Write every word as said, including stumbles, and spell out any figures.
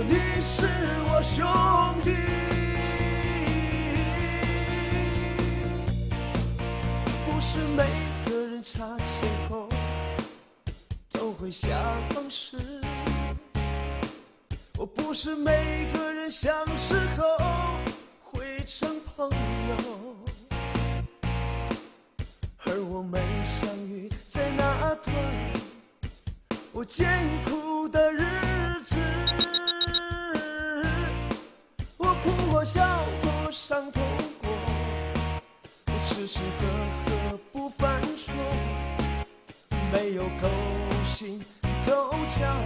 你是我兄弟。不是每个人擦肩后都会想识，我不是每个人相识后会成朋友，而我们相遇在那段我艰苦的日子，我哭过笑过伤痛过，我吃吃喝喝不犯错，没有勾心斗角